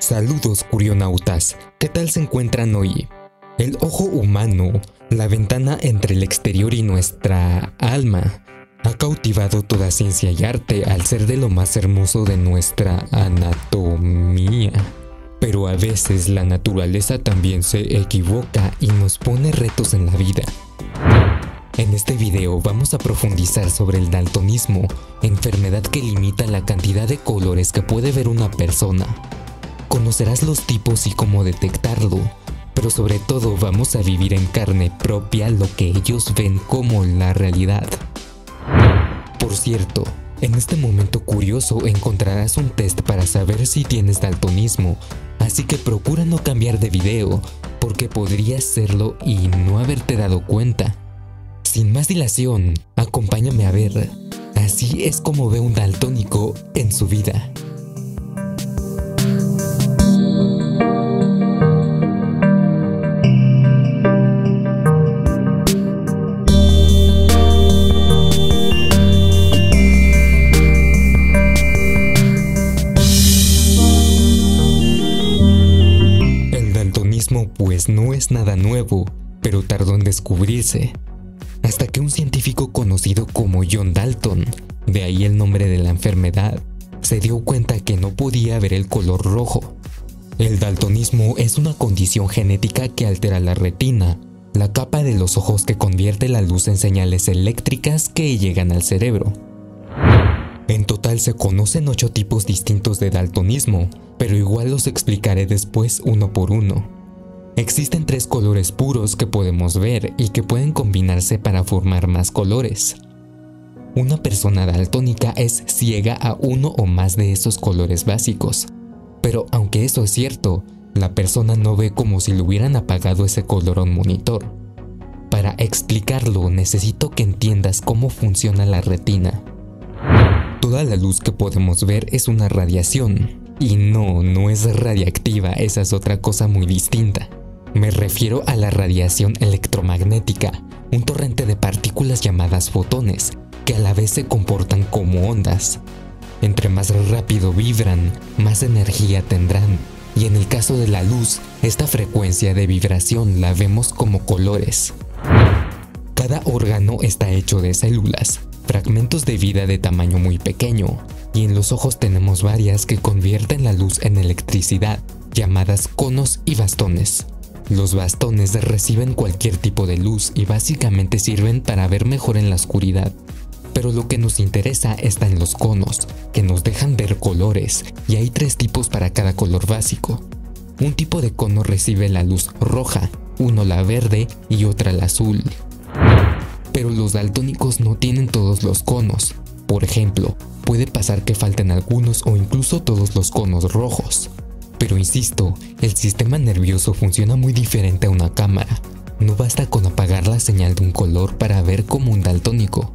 Saludos curionautas, ¿qué tal se encuentran hoy? El ojo humano, la ventana entre el exterior y nuestra alma, ha cautivado toda ciencia y arte al ser de lo más hermoso de nuestra anatomía. Pero a veces la naturaleza también se equivoca y nos pone retos en la vida. En este video vamos a profundizar sobre el daltonismo, enfermedad que limita la cantidad de colores que puede ver una persona. Conocerás los tipos y cómo detectarlo, pero sobre todo vamos a vivir en carne propia lo que ellos ven como la realidad. Por cierto, en este momento curioso encontrarás un test para saber si tienes daltonismo, así que procura no cambiar de video, porque podrías serlo y no haberte dado cuenta. Sin más dilación, acompáñame a ver. Así es como ve un daltónico en su vida. Pues no es nada nuevo, pero tardó en descubrirse, hasta que un científico conocido como John Dalton, de ahí el nombre de la enfermedad, se dio cuenta que no podía ver el color rojo. El daltonismo es una condición genética que altera la retina, la capa de los ojos que convierte la luz en señales eléctricas que llegan al cerebro. En total se conocen 8 tipos distintos de daltonismo, pero igual los explicaré después uno por uno. Existen 3 colores puros que podemos ver y que pueden combinarse para formar más colores. Una persona daltónica es ciega a uno o más de esos colores básicos, pero aunque eso es cierto, la persona no ve como si le hubieran apagado ese color a un monitor. Para explicarlo necesito que entiendas cómo funciona la retina. Toda la luz que podemos ver es una radiación, y no es radiactiva, esa es otra cosa muy distinta. Me refiero a la radiación electromagnética, un torrente de partículas llamadas fotones, que a la vez se comportan como ondas. Entre más rápido vibran, más energía tendrán, y en el caso de la luz, esta frecuencia de vibración la vemos como colores. Cada órgano está hecho de células, fragmentos de vida de tamaño muy pequeño, y en los ojos tenemos varias que convierten la luz en electricidad, llamadas conos y bastones. Los bastones reciben cualquier tipo de luz y básicamente sirven para ver mejor en la oscuridad. Pero lo que nos interesa está en los conos, que nos dejan ver colores, y hay 3 tipos para cada color básico. Un tipo de cono recibe la luz roja, uno la verde y otra la azul. Pero los daltónicos no tienen todos los conos. Por ejemplo, puede pasar que falten algunos o incluso todos los conos rojos. Pero insisto, el sistema nervioso funciona muy diferente a una cámara. No basta con apagar la señal de un color para ver como un daltónico.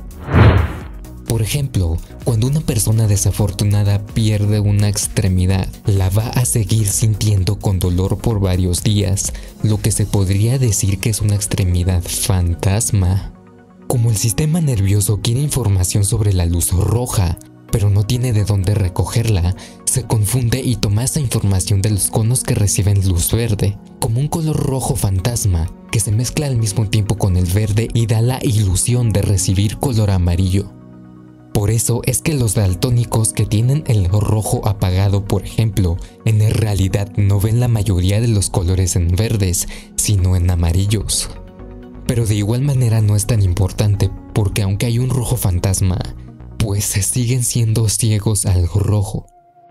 Por ejemplo, cuando una persona desafortunada pierde una extremidad, la va a seguir sintiendo con dolor por varios días, lo que se podría decir que es una extremidad fantasma. Como el sistema nervioso quiere información sobre la luz roja, pero no tiene de dónde recogerla, se confunde y toma esa información de los conos que reciben luz verde, como un color rojo fantasma, que se mezcla al mismo tiempo con el verde y da la ilusión de recibir color amarillo. Por eso es que los daltónicos que tienen el rojo apagado, por ejemplo, en realidad no ven la mayoría de los colores en verdes, sino en amarillos. Pero de igual manera no es tan importante, porque aunque hay un rojo fantasma, pues se siguen siendo ciegos al rojo.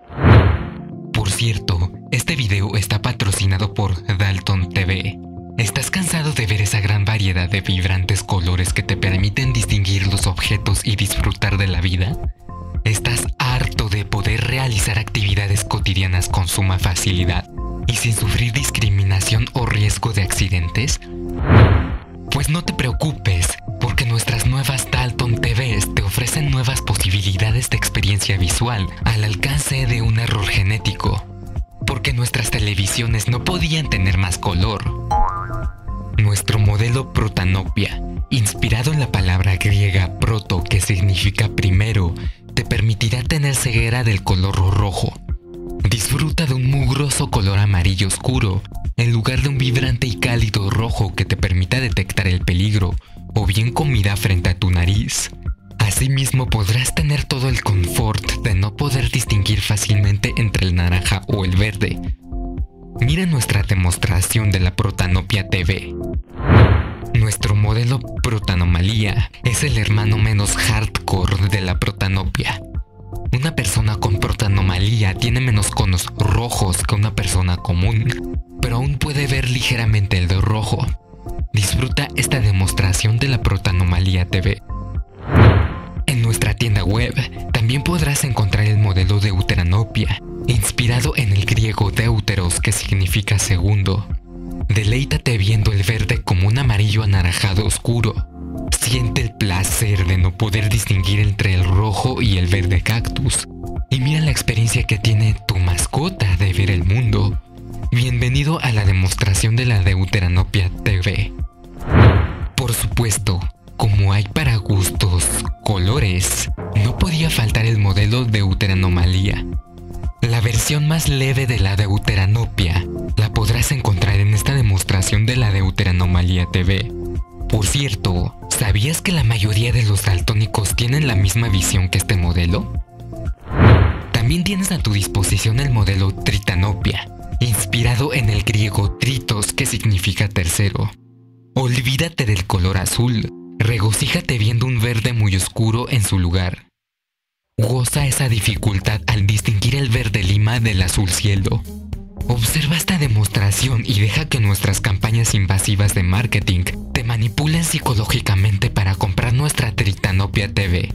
Por cierto, este video está patrocinado por Dalton TV. ¿Estás cansado de ver esa gran variedad de vibrantes colores que te permiten distinguir los objetos y disfrutar de la vida? ¿Estás harto de poder realizar actividades cotidianas con suma facilidad y sin sufrir discriminación o riesgo de accidentes? Pues no te preocupes, porque nuestras nuevas Dalton TVs te ofrecen nuevas posibilidades de experiencia visual al alcance de un error genético. Porque nuestras televisiones no podían tener más color. Nuestro modelo Protanopia, inspirado en la palabra griega proto, que significa primero, te permitirá tener ceguera del color rojo. Disfruta de un mugroso color amarillo oscuro, en lugar de un vibrante y cálido rojo que te permita detectar el peligro, o bien comida frente a tu nariz. Asimismo, podrás tener todo el confort de no poder distinguir fácilmente entre el naranja o el verde. Mira nuestra demostración de la Protanopia TV. Nuestro modelo Protanomalía es el hermano menos hardcore de la Protanopia. Una persona con protanomalía tiene menos conos rojos que una persona común, pero aún puede ver ligeramente el de rojo. Disfruta esta demostración de la Protanomalía TV. En nuestra tienda web también podrás encontrar el modelo Deuteranopia, inspirado en el griego deuteros, que significa segundo. Deleítate viendo el verde como un amarillo anaranjado oscuro. Siente el placer de no poder distinguir entre el rojo y el verde cactus. Y mira la experiencia que tiene tu mascota de ver el mundo. Bienvenido a la demostración de la Deuteranopia TV. Por supuesto, como hay para gustos, colores, no podía faltar el modelo Deuteranomalía. La versión más leve de la Deuteranopia la podrás encontrar en esta demostración de la Deuteranomalía TV. Por cierto, ¿sabías que la mayoría de los daltónicos tienen la misma visión que este modelo? También tienes a tu disposición el modelo Tritanopia, inspirado en el griego tritos, que significa tercero. Olvídate del color azul, regocíjate viendo un verde muy oscuro en su lugar. Goza esa dificultad al distinguir el verde lima del azul cielo. Observa esta demostración y deja que nuestras campañas invasivas de marketing te manipulen psicológicamente para comprar nuestra Tritanopia TV.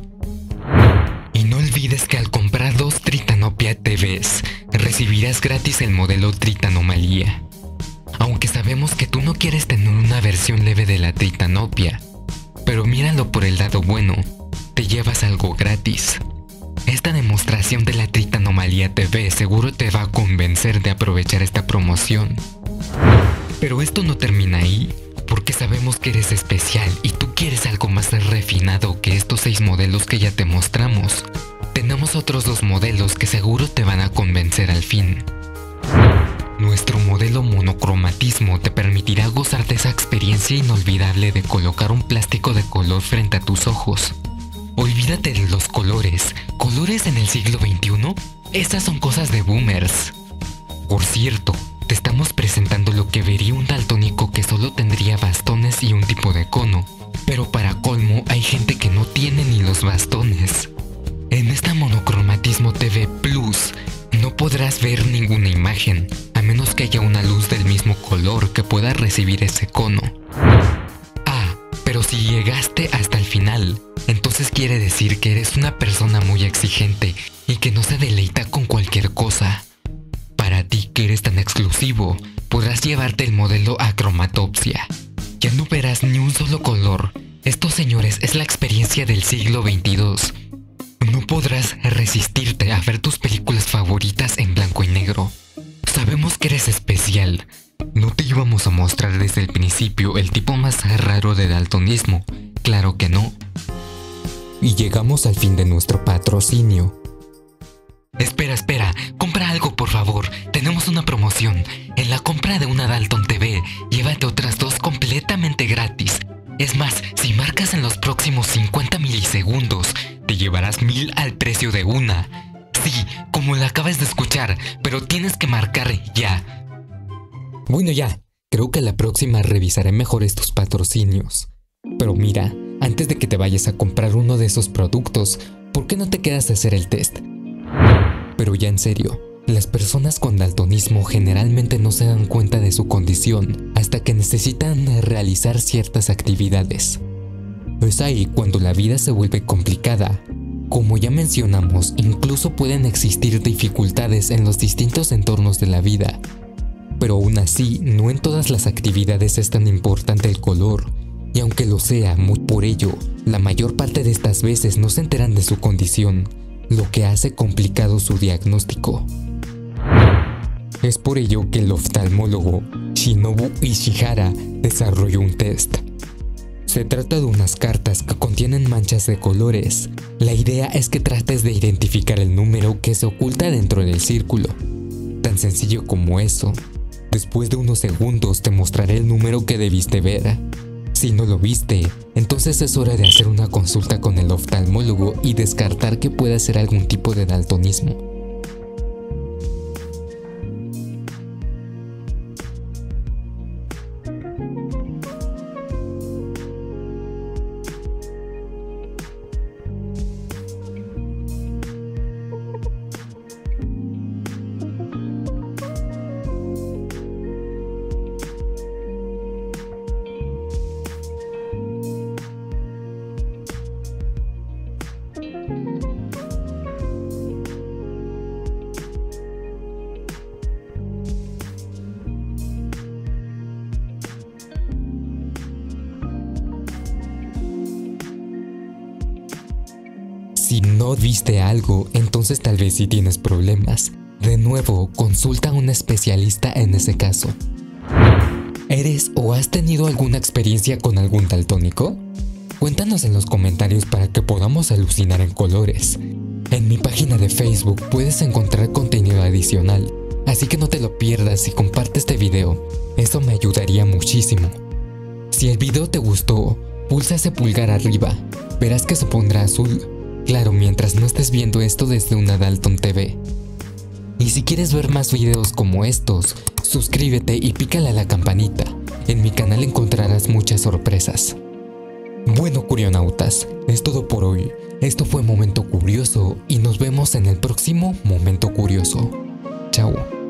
Y no olvides que al comprar 2 Tritanopia TVs, recibirás gratis el modelo Tritanomalía. Aunque sabemos que tú no quieres tener una versión leve de la Tritanopia, pero míralo por el lado bueno, te llevas algo gratis. Esta demostración de la Tritanomalía TV seguro te va a convencer de aprovechar esta promoción. Pero esto no termina ahí, porque sabemos que eres especial y tú quieres algo más refinado que estos 6 modelos que ya te mostramos. Tenemos otros 2 modelos que seguro te van a convencer al fin. Nuestro modelo monocromatismo te permitirá gozar de esa experiencia inolvidable de colocar un plástico de color frente a tus ojos. Olvídate de los colores. ¿Colores en el siglo XXI? Esas son cosas de boomers. Por cierto, te estamos presentando lo que vería un daltónico que solo tendría bastones y un tipo de cono. Pero para colmo, hay gente que no tiene ni los bastones. En esta Monocromatismo TV Plus, no podrás ver ninguna imagen, a menos que haya una luz del mismo color que pueda recibir ese cono. Pero si llegaste hasta el final, entonces quiere decir que eres una persona muy exigente y que no se deleita con cualquier cosa. Para ti, que eres tan exclusivo, podrás llevarte el modelo Acromatopsia. Ya no verás ni un solo color. Esto, señores, es la experiencia del siglo XXII. No podrás resistirte a ver tus películas favoritas en blanco y negro. Sabemos que eres especial. No te íbamos a mostrar desde el principio el tipo más raro de daltonismo. Claro que no. Y llegamos al fin de nuestro patrocinio. Espera, compra algo por favor. Tenemos una promoción. En la compra de una Dalton TV, llévate otras 2 completamente gratis. Es más, si marcas en los próximos 50 milisegundos, te llevarás 1000 al precio de una. Sí, como la acabas de escuchar, pero tienes que marcar ya. Bueno, ya, creo que la próxima revisaré mejor estos patrocinios. Pero mira, antes de que te vayas a comprar uno de esos productos, ¿por qué no te quedas a hacer el test? Pero ya en serio, las personas con daltonismo generalmente no se dan cuenta de su condición hasta que necesitan realizar ciertas actividades. Es ahí cuando la vida se vuelve complicada. Como ya mencionamos, incluso pueden existir dificultades en los distintos entornos de la vida. Pero aún así, no en todas las actividades es tan importante el color, y aunque lo sea, por ello, la mayor parte de estas veces no se enteran de su condición, lo que hace complicado su diagnóstico. Es por ello que el oftalmólogo Shinobu Ishihara desarrolló un test. Se trata de unas cartas que contienen manchas de colores. La idea es que trates de identificar el número que se oculta dentro del círculo. Tan sencillo como eso. Después de unos segundos te mostraré el número que debiste ver. Si no lo viste, entonces es hora de hacer una consulta con el oftalmólogo y descartar que pueda ser algún tipo de daltonismo. Si no viste algo, entonces tal vez sí tienes problemas. De nuevo, consulta a un especialista en ese caso. ¿Eres o has tenido alguna experiencia con algún daltónico? Cuéntanos en los comentarios para que podamos alucinar en colores. En mi página de Facebook puedes encontrar contenido adicional, así que no te lo pierdas y comparte este video. Eso me ayudaría muchísimo. Si el video te gustó, pulsa ese pulgar arriba. Verás que se pondrá azul. Claro, mientras no estés viendo esto desde una Dalton TV. Y si quieres ver más videos como estos, suscríbete y pícale a la campanita. En mi canal encontrarás muchas sorpresas. Bueno, curionautas, es todo por hoy. Esto fue Momento Curioso y nos vemos en el próximo Momento Curioso. Chao.